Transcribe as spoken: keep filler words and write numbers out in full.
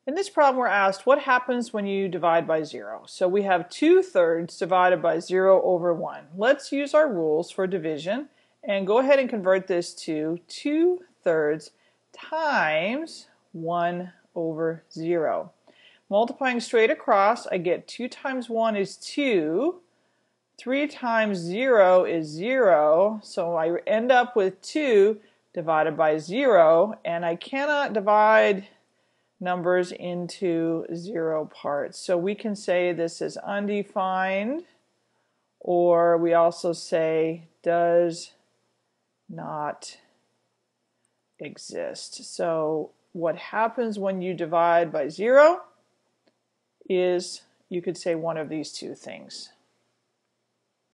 In this problem we're asked what happens when you divide by zero. So we have two thirds divided by zero over one. Let's use our rules for division and go ahead and convert this to two thirds times one over zero. Multiplying straight across, I get two times one is two, three times zero is zero, so I end up with two divided by zero, and I cannot divide numbers into zero parts. So we can say this is undefined, or we also say does not exist. So what happens when you divide by zero is, you could say, one of these two things.